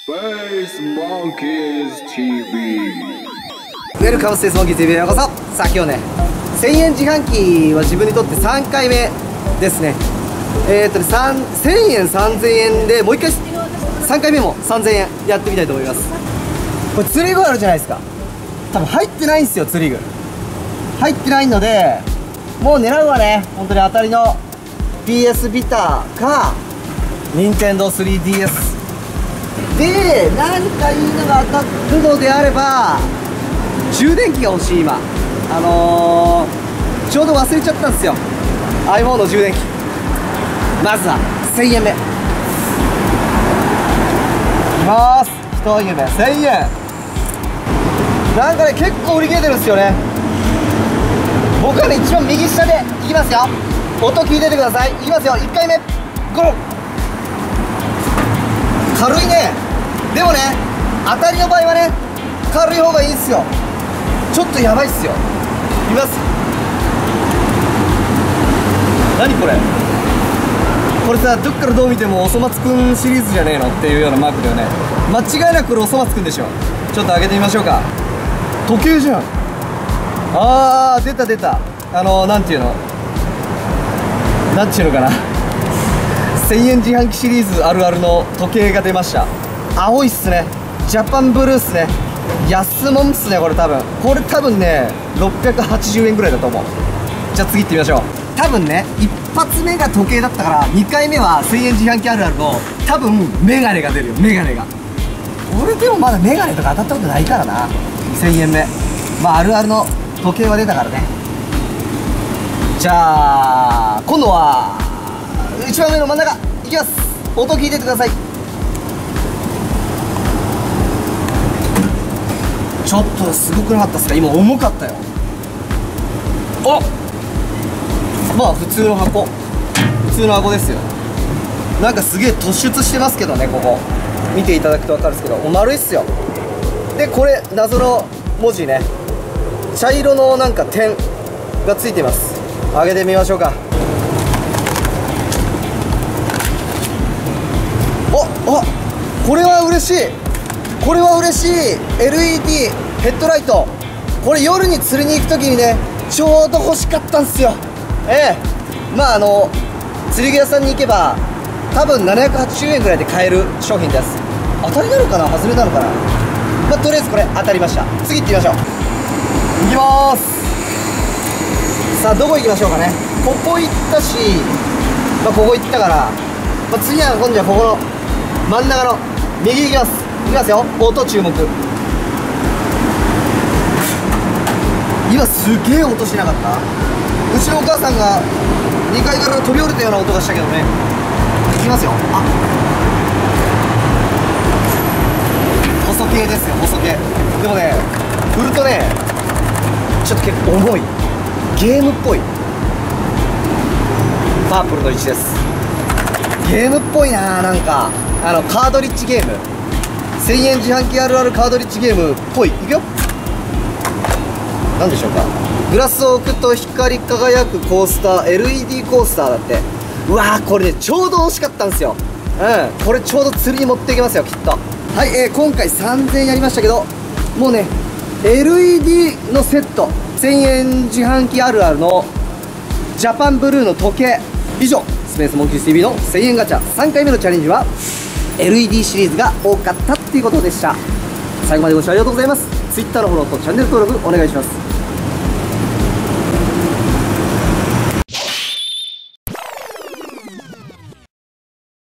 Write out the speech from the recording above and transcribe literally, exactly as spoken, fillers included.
Space Monkeys ティーブイ。 ウェルカムスペースモンキー ティーブイ へようこそ。さあ今日ね、せんえん自販機は自分にとってさんかいめですね。えーっとねせんえんさんぜんえんでもういっかいさんかいめもさんぜんえんやってみたいと思います。これ釣り具あるじゃないですか。多分入ってないんですよ、釣り具入ってないので、もう狙うはね、本当に当たりの ピーエス ビターか ニンテンドースリーディーエス で、何かいいのが当たるのであれば充電器が欲しい。今あのー、ちょうど忘れちゃったんですよ、 iPhone の充電器。まずはせんえんめいきます。一夢せんえん。なんかね、結構売り切れてるんですよね。僕はね、一番右下でいきますよ。音聞いててください。いきますよ。いっかいめゴロ。軽いね。でもね、当たりの場合はね、軽い方がいいんすよ。ちょっとやばいっすよ。います。何これこれさ、どっからどう見てもおそ松くんシリーズじゃねえのっていうようなマークだよね。間違いなくこれおそ松くんでしょ。ちょっと開けてみましょうか。時計じゃん。あー、出た出た。あのー、なんていうのなんていうのかなせんえん自販機シリーズあるあるの時計が出ました。青いっすね。ジャパンブルーっすね。安もんっすね、これ多分。これ多分ね、ろっぴゃくはちじゅうえんぐらいだと思う。じゃあ次行ってみましょう。多分ね、一発目が時計だったから、にかいめはせんえん自販機あるあるの、多分メガネが出るよ、メガネが。俺でもまだメガネとか当たったことないからな。せんえんめ。まああるあるの時計は出たからね。じゃあ今度は一番上の真ん中いきます。音聞いててください。ちょっとすごくなかったっすか、今重かったよ。あ、まあ普通の箱、普通の箱ですよ。なんかすげえ突出してますけどね、ここ見ていただくと分かるんですけど、もう丸いっすよ。でこれ謎の文字ね、茶色のなんか点がついています。開けてみましょうか。おお、これは嬉しい。これは嬉しい。 エルイーディー ヘッドライト。これ夜に釣りに行く時にね、ちょうど欲しかったんすよ。ええ、まああの釣り具屋さんに行けば多分ななひゃくはちじゅうえんぐらいで買える商品です。当たりなのかな、外れなのかな。まあとりあえずこれ当たりました。次行ってみましょう。行きまーす。さあどこ行きましょうかね。ここ行ったし、まあ、ここ行ったから、まあ、次は今度はここの真ん中の右行きます。いきますよ。音注目。今すげえ音しなかった？うちのお母さんがにかいから飛び降りたような音がしたけどね。いきますよ。あ、細系ですよ、細系。でもね、振るとね、ちょっと結構重い。ゲームっぽい。パープルのいちです。ゲームっぽいな。なんかあのカードリッジゲーム、せんえん自販機あるあるカードリッジゲームっぽい。いくよ。何でしょうか。グラスを置くと光り輝くコースター、 エルイーディー コースターだって。うわー、これねちょうど惜しかったんですよ。うん、これちょうど釣りに持っていけますよ、きっと。はい、えー、今回さんぜんえんやりましたけど、もうね エルイーディー のセット、せんえん自販機あるあるのジャパンブルーの時計。以上、スペースモンキーズ ティーブイ のせんえんガチャさんかいめのチャレンジは エルイーディー シリーズが多かったっていうことでした。最後までご視聴ありがとうございます。 Twitter のフォローとチャンネル登録お願いします。